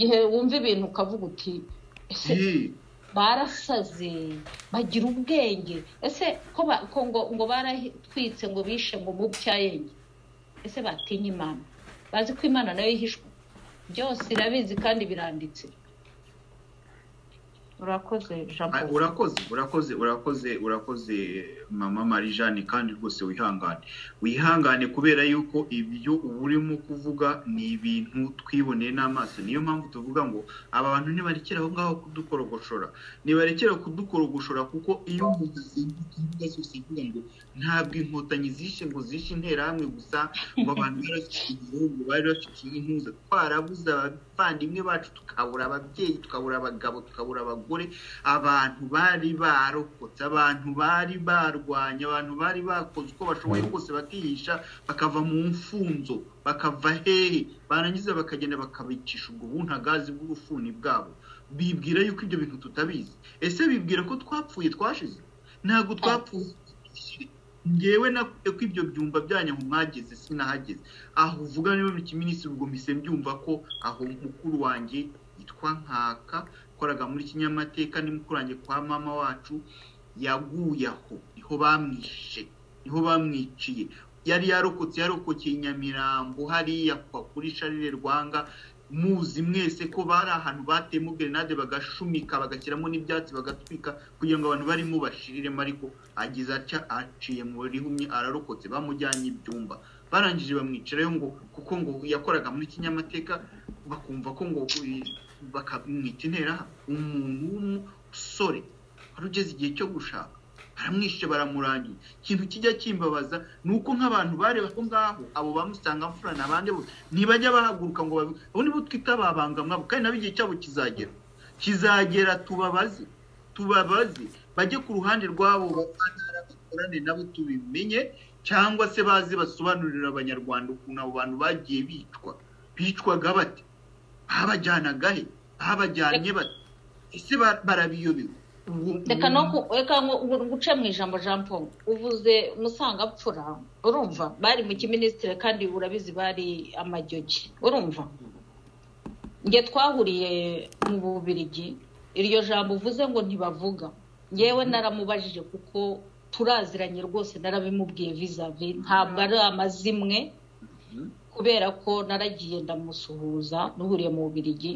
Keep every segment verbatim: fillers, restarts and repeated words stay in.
gihe wumva ibintu ukavuga uti ese barasaze bagira ubwenge ese ko ko ngo ngo baratwitse ngo bishe ngo mucyayenge ese batinye Imana bazi ko Imana nayo yihishwe byose irabizi kandi biranditse. Urakoze Jean Paul. Urakoze urakoze urakoze urakoze mama Marie Jeanne kandi rwose wihangane wihangane kubera yuko ibyo urimo kuvuga ni ibintu twiboneye n'amaso. Niyo mpamvu tuvuga ngo aba bantu nibarekeraho ngaho kudukoroshora nibarekeraho kudukoroshora kuko iyo umuzinduka cyose kuvuga ngo ntabwo inkotanyi zishe ngo zishe interahamwe gusa ngo abantu barafite igihugu bari bafite intuza twarabuze abavandimwe bacu tukabura ababyeyi tukabura abagabo tukabura abagore abantu bari barokotse abantu bari barwanya abantu bari bakoze uko bashoboye kose bakihisha bakava mu mfuzo bakava hehe barangiza bakagenda bakabicisha ubwo buntagazi bw'ubufuni bwabo bibwira yuko ibyo bintu tutabizi. Ese bibwira ko twapfuye twashize? Ntago twapfuye. Ngewe nakuye ko ibyo byumba byanya mu mwageze sinahageze aho uvuga niba mu kiminisi ubwo mise mbyumva ko aho mukuru wanjye yitwa Nkaka koraga muri kinyamateka ni mukuru wanjye kwa mama wacu yaguye aho niho bamwishe niho bamwiciye yari yarokotse yarokokeye Nyamirambo hariya kwa kuri Sharire Rwanga muzi mwese ko bari ahantu batemu grenade bagashumika bagashyiramo n'ibyatsi bagatwika kugira ngo abantu bari mu bashiriremo ariko agize aca aciye mu rihumye ararokotse bamujyanye ibyumba barangije bamwicirayo ngo kuko ngo yakoraga muri kinyamateka bakumva ko ngo bakamwita intera umuntu w'umusore arugeze igihe cyo gushaka baramwishe baramurangiye. Ikintu kijya kimbabaza nuko nk'abantu bareba ko ngaho abo bamusanga mfura nabande bo ntibajya bahaguruka ngo abo nibo twita babanga mwabo kandi nabigiye cyabo kizagera kizagera tubabaze tubabaze bajye ku ruhande rwabo bakantara bakorane nabo tubimenye cyangwa se bazi basobanurira abanyarwanda ukuntu abo bantu bagiye bicwa bicwaga bate babajyanaga he babajyanye bate ese barabiyobewe. Reka no eka guca mu ijambo Jean Paul uvuze musanga pfura urumva bari mu kiministire kandi urabizi bari amajyogi urumva nge twahuriye mu Bubirigi iryo jambo uvuze ngo ntibavuga ngewe naramubajije kuko turaziranye rwose narabimubwiye vizavi ntabwo ari amazimwe kubera ko naragiye ndamusuhuza nuhuriye mu Bubirigi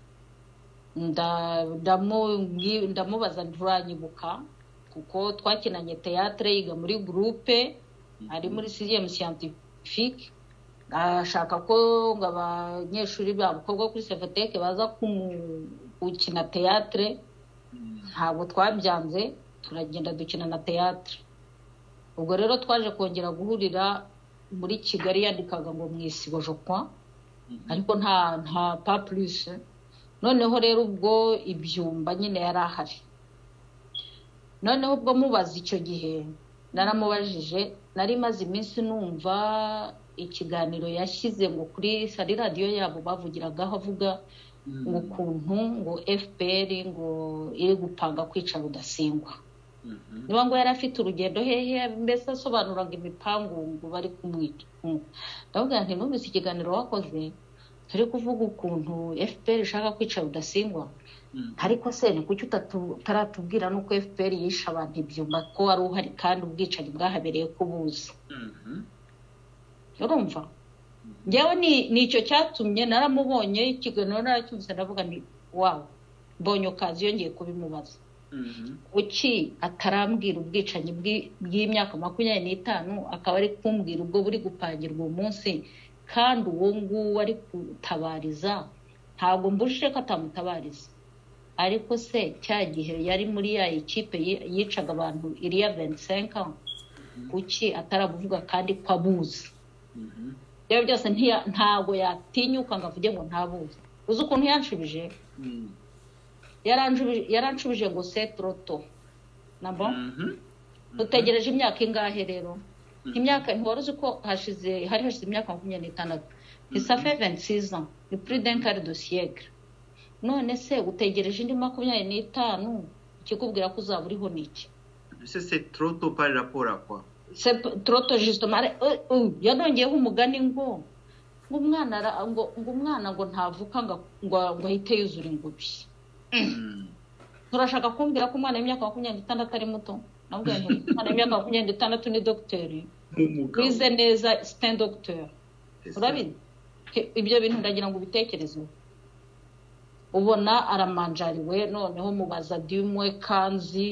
nda ndamubaza nturanyibuka kuko twakinanye théâtre yiga muri groupe ari muri sixième scientifique ashaka ko ngo abanyeshuri b'abakobwa kuri Sevateke baza gukina théâtre ntabwo twabyanze turagenda dukina na théâtre. Ubwo rero twaje kongera guhurira muri Kigali yandikaga ngo mwisibo je crois ariko nta nta pas plus. Noneho rero ubwo ibyumba nyine yarahari noneho ubwo mubaza icyo gihe naramubajije nari maze iminsi numva ikiganiro yashyize ngo kuri sari radio yabo bavugiragaho avuga ngo kuntu ngo F P R ngo iri gupanga kwica Rudasingwa niba ngo yarafite urugendo hehe mbese asobanuraga imipango ngo bari kumwica. Ndavuga nti numvise ikiganiro wakoze turi kuvuga ukuntu F P R ishaka kwica Rudasingwa ariko se ni kuki utaratubwira nuko F P R yisha abantu ibyumba ko ari uhari kandi ubwicanyi bwahabereye kubuza urumva ngewe ni nicyo cyatumye naramubonye ikiganiro naracyumvise ndavuga ni wow mbonye okazi yongeye kubimubaza uki atarambwira ubwicanyi bw'imyaka makumyabiri n'itanu akaba ari kumbwira ubwo buri gupangirwa umunsi kandi uwo nguwo ari kutabariza ntabwo mbujije ko atamutabariza ariko se cya gihe yari muri ya ikipe yicaga abantu iriya vingt-cinq ans kuki ataravuga kandi kwabuze rero byose ntago yatinyuka ngo avuge ngo ntabuze. Uzi ukuntu yanshubije yaranjubije yaranshubije ngo c'est trop tôt nabo dutegereje imyaka ingahe rero imyaka ntiwaruzi ko hashize hari hashize imyaka makumyabiri n'itandatu ça fait vingt-six ans ni plus d'un quart de siècle none se utegereje indi makumyabiri n'itanu ikikubwira ko uzaba uriho niki? C'est trop tôt par rapport à quoi? C'est trop tôt justement yanongeyeho umugani ngo ngo umwana ngo ngo umwana ngo ntavuka ngo ngo ahite yuzura ingubi. Turashaka kumbwira ko umwana w'imyaka makumyabiri n'itandatu ari muto? Nabwo umwana w'imyaka makumyabiri n'itandatu ni docteur wize neza stand docteur. Urabizi ibyo bintu ndagira ngo ubitekerezeho. Ubona aramanjariwe noneho mubaza dimwe kanzi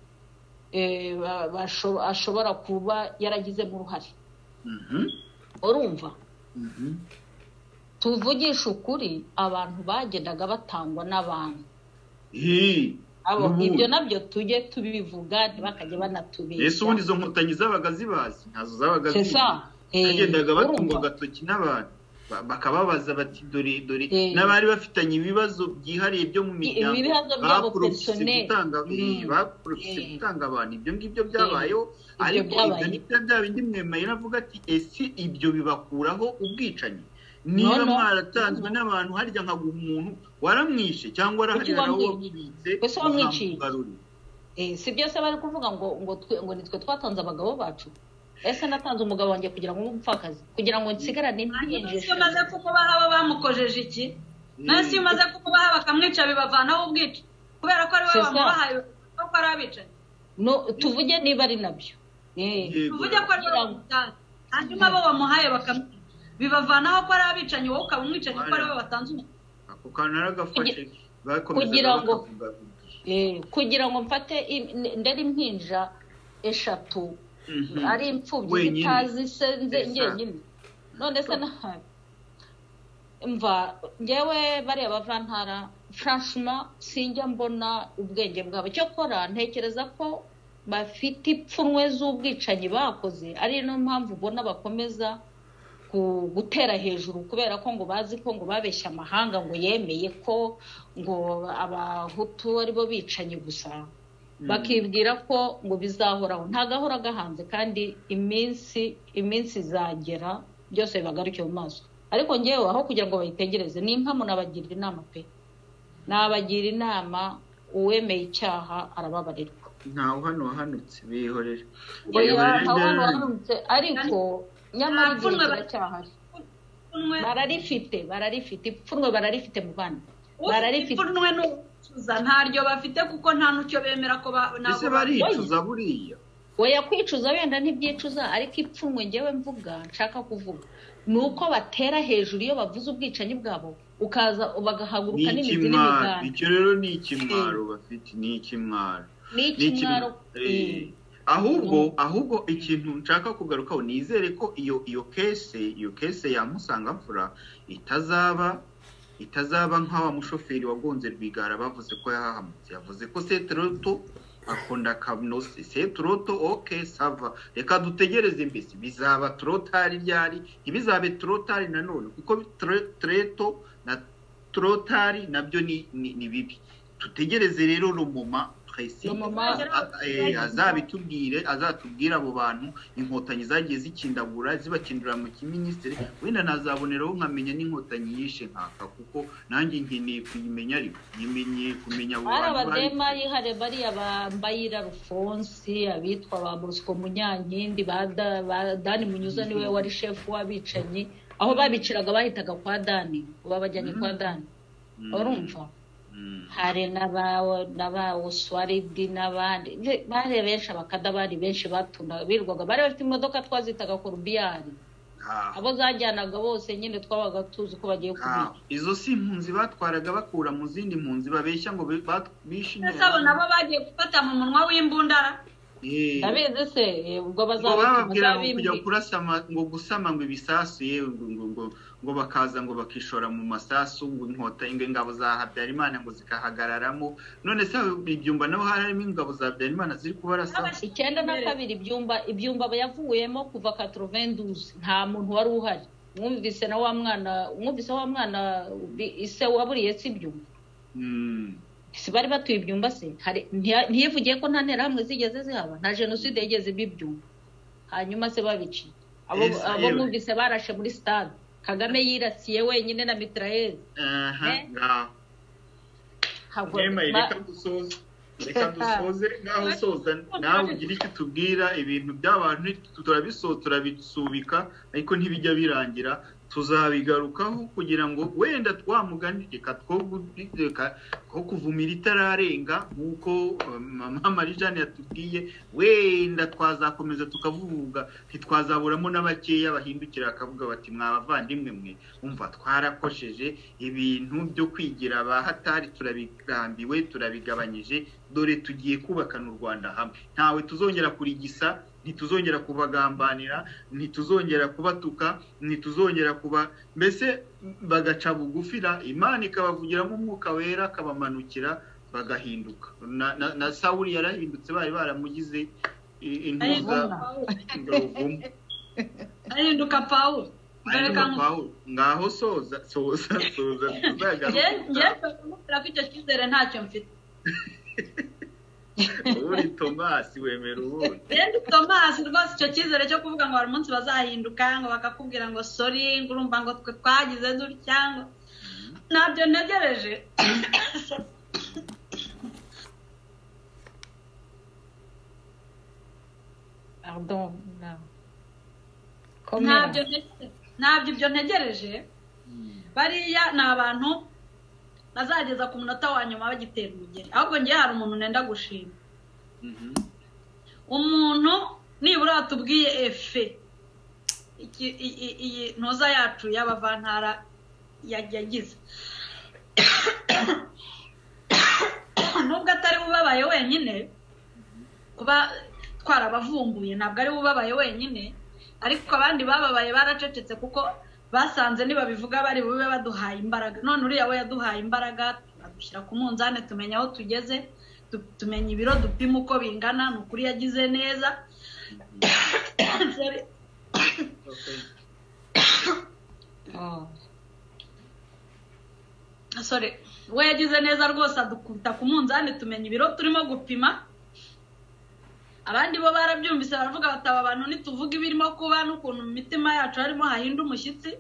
eh ashobora kuba yaragize mu ruhare. Mhm. Urumva? Mhm. Tuvugisha ukuri abantu bagendaga batangwa n'abantu. Eh abo ibyo nabyo tujye tubivuga ntibakajye banatubeshya. Yesu ubundi zo nkotanyi zabaga zibazi ntazo zabaga zibazi. Bagendaga batungwa gatoki n'abantu bakababaza bati dore dore n'abari bafitanye ibibazo byihariye byo mu miryango bakurufise gutanga bakurufise gutanga abantu ibyo ngibyo byabayeho ariko ibyo nibyo byabindi mwemeye navuga ati ese ibyo bibakuraho ubwicanyi niba mwaratanzwe n'abantu harya nka umuntu waramwishe cyangwa araharira aho wabibitse ese wamwiciye eh si byose bari kuvuga ngo ngo ngo nitwe twatanze abagabo bacu. Ese natanze umugabo wanjye kugira ngo umupfakazi kugira ngo nsigarane n'injije. Nasi maze kukubaha abo bamukojeje iki? Nasi maze kukubaha bakamwica bibavanaho ubwica kubera ko ari we wamubahaye ko ari abica. No tuvuge niba ari nabyo. Eh tuvuge ko ari wamutanze. Hanyuma abo wamuhaye bakamwica bibavanaho ko ari abicanye wowe ukamwica ko ari we watanze. Ako kanaragafashe kugira ngo eh kugira ngo mfate ndari impinja eshatu ari impfubyi bitazi senze ngenyine none se na mva ngewe bari abavantara franchement sinjya mbona ubwenge bwabo cyo kora ntekereza ko bafite ipfunwe z'ubwicanyi bakoze ari no mpamvu ubona bakomeza gutera hejuru kubera ko ngo bazi ko ngo babeshya amahanga ngo yemeye ko ngo abahutu ari bo bicanye gusa bakibwira ko ngo bizahoraho ntagahora gahanze kandi iminsi iminsi izagera byose bibagarukiye mu maso. Ariko ngewe aho kugira ngo bayitegereze nimpa munabagira inama pe nabagira inama uwemeye icyaha arababarirwa ntawe hano wahanutse bihorere ariko nyamara igihe cyahari bararifite bararifite ipfunwe bararifite mu bana bararifite ipfunwe no kuza ntaryo bafite kuko nta nucyo bemera ko nabo baricuza buriya oya kwicuza wenda ntibyicuza ariko ipfunwe ngewe mvuga nshaka kuvuga nuko batera hejuru iyo bavuze ubwicanyi bwabo ukaza bagahaguruka n'imizi n'imiganda. Icyo rero ni ikimwaro bafite ni ikimwaro ni ikimwaro ahubwo ahubwo ikintu nshaka kugarukaho nizere ko iyo iyo case iyo case ya Musangamfura itazaba itazaba nk'awa mushoferi wagonze Rwigara bavuze ko yahahamutse yavuze ko setroto akunda kamnose setroto okay sava reka dutegereze mbese bizaba trotari ryari ibizabe trotari nanone kuko treto na trotari nabyo ni ni bibi tutegereze rero rumoma azabitubwire azatubwira abo bantu inkotanyi zagiye zikindagura zibakindura mu kiministeri wenda nazaboneraho nkamenya n'inkotanyi yishe nkaka kuko nanjye nkeneye kuyimenya ariko yimenye kumenya abo bantu abadema yihare bari abambayira Rufonsi abitwa ba Bosco Munyankindi bada Dani Munyuza niwe wari chef wabicanyi aho babiciraga bahitaga kwa Dani ubabajyanye kwa Dani urumva hari nabawo nabawo Swaridi nabandi bare benshi abakada bari benshi batunda birwaga bari bafite imodoka twazitaga Corbillard abo zajyanaga bose nyine twabaga tuzi ko bagiye kubica izo si impunzi batwaraga bakura mu zindi mpunzi babeshya ngo bishimye sabo nabo bagiye gufata mu munwa w'imbundara ndabizi se ubwo bazababwira kujya kurasama ngo gusama ngo ibisasu yewe ngo ngo ngo bakaza ngo bakishora mu masasu ngo inkota ingabo za Habyarimana ngo zikahagararamo none se ibyumba naho harimo ingabo za Habyarimana ziri kubarasa icyenda na kabiri ibyumba ibyumba bayavuyemo kuva quatre-vingt-douze nta muntu wari uhari mwumvise na wa mwana mwumvise wa mwana ise waburiye si ibyumba mm sibari batuye ibyumba se hari ntiyivugiye ko nta nterahamwe zigeze zihaba nta genocide yigeze bibyumba hanyuma se babici abo abo mwumvise barashe muri stade Kagame yirasiye wenyine na mitraillez aha ngaho nema reka dusoze reka dusoze ngaho soza nawe ugira iki tubwira ibintu by'abantu turabisoza turabisubika ariko ntibijya birangira tuzabigarukaho kugira ngo wenda twamuganirika twogudika ko kuvumira itararenga nkuko mama Marijane yatubwiye wenda twazakomeza tukavuga ntitwazaburamo n'abakeya bahindukira akavuga bati mwabavandimwe mwe umva twarakosheje ibintu byo kwigira abahatari turabigambiwe turabigabanyije dore tugiye kubakana u Rwanda hamwe ntawe tuzongera kurigisa ntituzongera kubagambanira ntituzongera kubatuka ntituzongera kuba mbese bagaca bugufira Imana ikabavugiramo umwuka wera akabamanukira bagahinduka na, na, na Sawuli yarahindutse bari baramugize intuza ahinduka Paulo ngaho soza soza soza tuzagaruka nge nge icyo cyizere ntacyo mfite uri Thomas wemera ubundi Ndi Thomas rwose icyo cyizere cyo kuvuga ngo hari umunsi bazahinduka ngo bakakubwira ngo sorry ngo urumva ngo twe twagize dutya ngo nabyo ntegereje pardon na nabyo nabyo ibyo ntegereje bariya ni abantu bazageza ku munota wa nyuma bagitera umugeri ahubwo ngiye hari umuntu nenda gushima umuntu nibura atubwiye efe iyi ntuza yacu y'abavantara yagize nubwo atari ubabaye wenyine kuba twarabavumbuye ntabwo ari ubabaye wenyine ariko abandi bababaye baracecetse kuko basanze niba bivuga bari bube baduhaye imbaraga none uriya we yaduhaye imbaraga adushyira ku munzane tumenya aho tugeze tumenya ibiro dupima uko bingana n'ukuri yagize neza sorry we yagize neza rwose adukubita ku munzane tumenya ibiro turimo gupima abandi bo barabyumvise baravuga bataba abantu nituvuga ibirimo kuba n'ukuntu mu mitima yacu harimo hahinda umushyitsi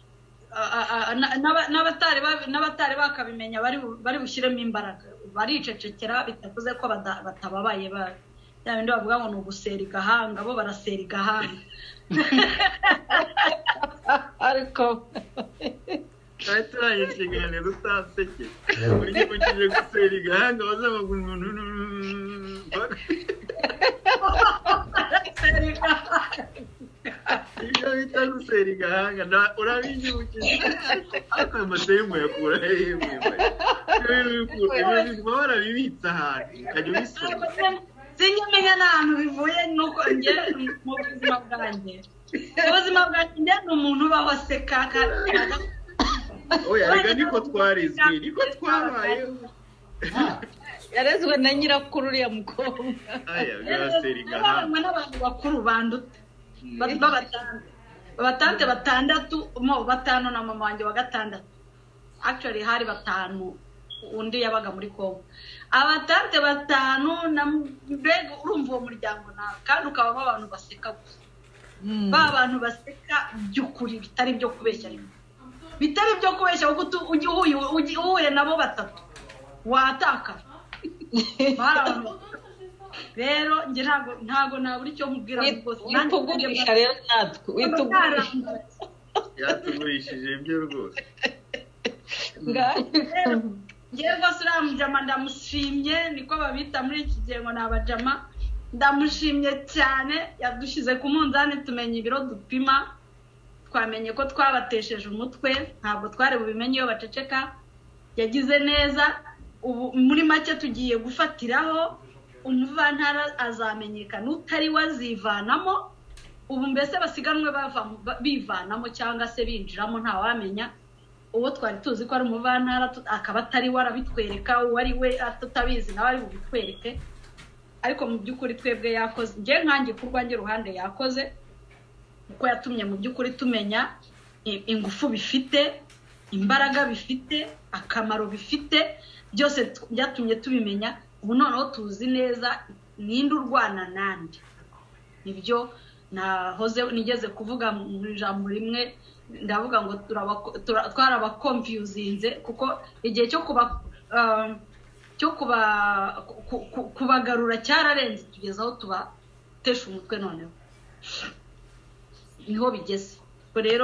n'abatari n'abatari bakabimenya bari bushyiremo imbaraga baricecekera bitavuze ko batababaye ya bindi bavuga ngo ni ugusera igahanga bo barasera igahanga ariko kandi turanye ikiganiro utanseke muri gihe kije gusera igahanga bazavuga umuntu iyo bita gusera igahanga urabinyibukije ariko amasemu yakura yemwe ibintu barabibitsa ahantu ukajya ubisoma sinjya n'ahantu bivuye nuko njye mu buzima bwanjye ubuzima bwanjye njye ni umuntu ubaho aseka oya rega niko twarizwe niko twabayeho yarezwe na nyirakuru uriya mukobwa aya gasera igahanga n'abantu bakuru banduta babatante babatante batandatu mo batanu na mama wanjye wa gatandatu actually hari batanu undi yabaga muri Kongo abatante batanu na mbega urumva uwo muryango nawe kandi ukabamo abantu baseka gusa ba abantu baseka by'ukuri bitari byo kubeshya bitari byo kubeshya kuko uhuye nabo batatu wataka rero nge ntago ntago naburi cyo nkubwira rwose witugurisha rero natwe witugurisha yatugurishije ibyo rwose nge rwose uriya mujama ndamushimye niko babita muri iki gihe ngo ni abajama ndamushimye cyane yadushyize ku munzani tumenya ibiro dupima twamenye ko twabatesheje umutwe ntabwo twari bubimenye iyo baceceka yagize neza ubu muri make tugiye gufatiraho umuvantara azamenyekana utari wazivanamo ubu mbese basiganwe bava bivanamo cyangwa se binjiramo nta wamenya uwo twari tuzi ko ari umuvantara akaba atari warabitwereka uwari we atutabizi nawe ari bubitwereke ariko mu by'ukuri twebwe yakoze nge nkanjye ku rwanjye ruhande yakoze uko yatumye mu by'ukuri tumenya ingufu bifite imbaraga bifite akamaro bifite byose byatumye tubimenya ubu noneho tuzi neza ninde urwana nande nibyo nahoze nigeze kuvuga mu ijambo rimwe ndavuga ngo twarabakonfuzinze kuko igihe cyo kuba cyo kuba kubagarura cyararenze tugeze aho tubatesha umutwe noneho niho bigeze rero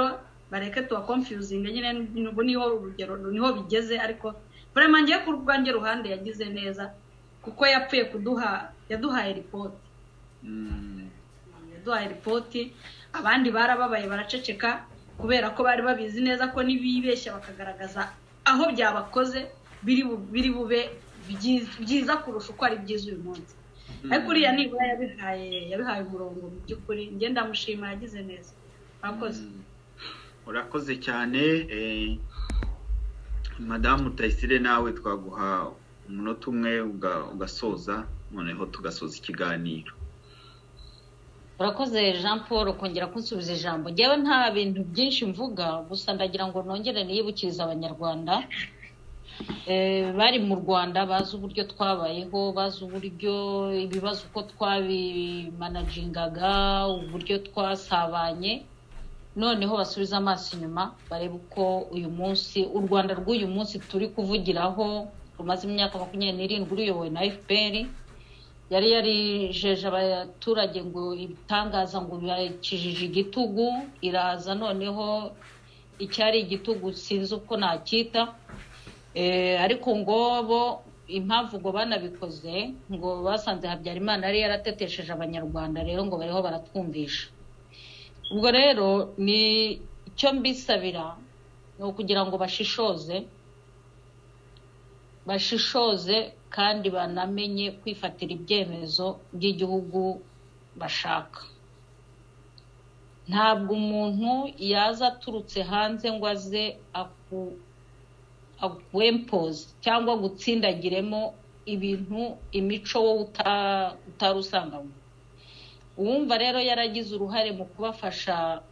bareke tuwa confusing nyine nubu niho urugero niho bigeze ariko vraiment ngiye ku rwanjye ruhande yagize neza kuko yapfuye kuduha yaduhaye report mm yaduhaye report abandi barababaye baraceceka kubera ko bari babizi neza ko nibibeshya bakagaragaza aho byabakoze biri biri bube byiza kurusha uko ari byiza uyu munsi ariko uriya nibura yabihaye yabihaye umurongo mu by'ukuri nge ndamushima yagize neza urakoze urakoze cyane eh Madamu Tayisire nawe twaguha umunota umwe ugasoza noneho tugasoza ikiganiro. Urakoze Jean Paul kongera kunsubiza ijambo. Ngewe nta bintu byinshi mvuga gusa ndagira ngo nongere niyibukiriza abanyarwanda eh bari mu Rwanda bazi uburyo twabayeho bazi uburyo ibibazo uko twabimanagingaga uburyo twasabanye noneho basubiza amaso inyuma bareba uko uyu munsi u Rwanda rw'uyu munsi turi kuvugiraho rumaze imyaka makumyabiri n'irindwi ruyobowe na F P R yari yarijeje abaturage ngo ibitangaza ngo bakijije igitugu iraza noneho icyari igitugu sinzi uko nakita eh ariko ngo bo impamvu ngo banabikoze ngo basanze Habyarimana yari yaratetesheje abanyarwanda rero ngo bariho baratwumvisha ubwo rero ni icyo mbisabira no kugira ngo bashishoze bashishoze kandi banamenye kwifatira ibyemezo by'igihugu bashaka ntabwo umuntu yaza turutse hanze ngo aze aku agwempoze cyangwa gutsindagiremo ibintu imico wo utarusangamo uwumva rero yaragize uruhare mu kubafasha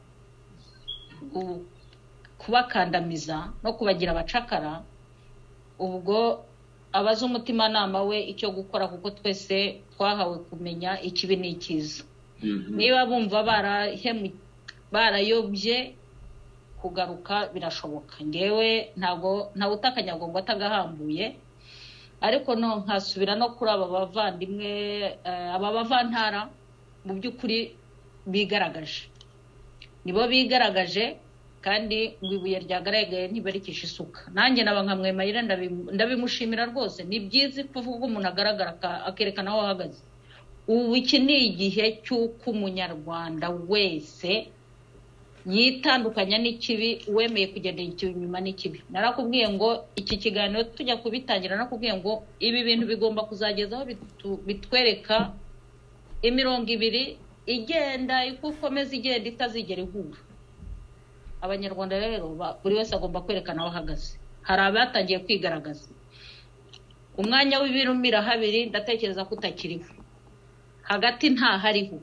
kubakandamiza no kubagira abacakara ubwo abaza umutima nama we icyo gukora kuko twese twahawe kumenya ikibi n'ikiza niba bumva barahemu barayobye kugaruka birashoboka ngewe ntago nta utakanyago ngo atagahambuye ariko no nkasubira no kuri aba bavandimwe aba bavantara mu by'ukuri bigaragaje nibo bigaragaje kandi ngwibuye ryagaragaye ntibarikisha isuka nanjye nabankamwemayira ndabimushimira rwose ni byiza kuvuga umuntu agaragara akerekana aho ahagaze ubu iki ni igihe cy'uko umunyarwanda wese yitandukanya n'ikibi wemeye kugendera inyuma n'ikibi narakubwiye ngo iki kiganiro tujya kubitangira nakubwiye ngo ibi bintu bigomba kuzagezaho bitwereka imirongo ibiri igenda ikukomeza igenda itazigera ihura abanyarwanda rero buri wese agomba kwerekana aho ahagaze hari abatangiye kwigaragaza umwanya w'ibirumira habiri ndatekereza ko utakiriho hagati nta hariho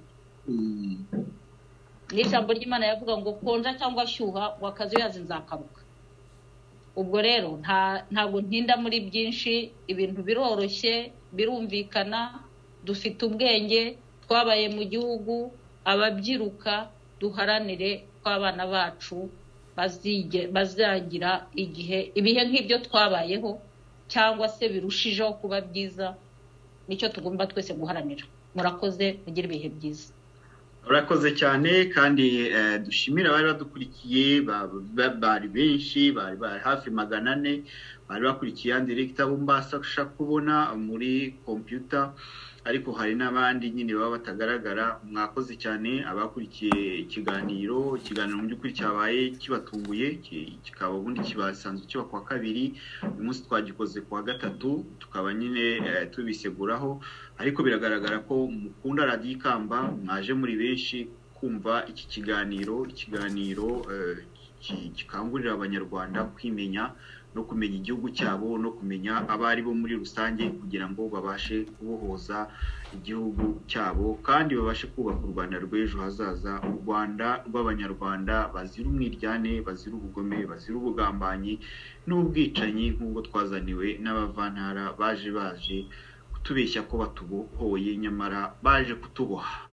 n'ijambo ry'Imana yavuga ngo konja cyangwa shyuha wakazi yazi nzakaruka ubwo rero nta ntago ntinda muri byinshi ibintu biroroshye birumvikana dufite ubwenge twabaye mu gihugu ababyiruka duharanire kw'abana bacu bazige bazagira igihe ibihe nk'ibyo twabayeho cyangwa se birushijeho kuba byiza nicyo tugomba twese guharanira murakoze mugira ibihe byiza urakoze cyane kandi dushimira abari badukurikiye bari benshi bari hafi magana ane bari bakurikiye director bumbasa kubona muri computer ariko hari n'abandi nyine baba batagaragara mwakoze cyane abakurikiye ikiganiro ikiganiro mu by'ukuri cyabaye kibatunguye kikaba ubundi kibasanzwe kiba kwa kabiri uyu munsi twagikoze kwa gatatu tukaba nyine tubiseguraho ariko biragaragara ko mukunda Radio Ikamba mwaje muri benshi kumva iki kiganiro ikiganiro kikangurira abanyarwanda kwimenya no kumenya igihugu cyabo no kumenya abari bo muri rusange kugira ngo babashe kubohoza igihugu cyabo kandi babashe kubaka u Rwanda rw'ejo hazaza u Rwanda rw'abanyarwanda bazira umwiryane bazira ubugome bazira ubugambanyi n'ubwicanyi nk'ubwo twazaniwe n'abavantara baje baje kutubeshya ko batubohoye nyamara baje kutuboha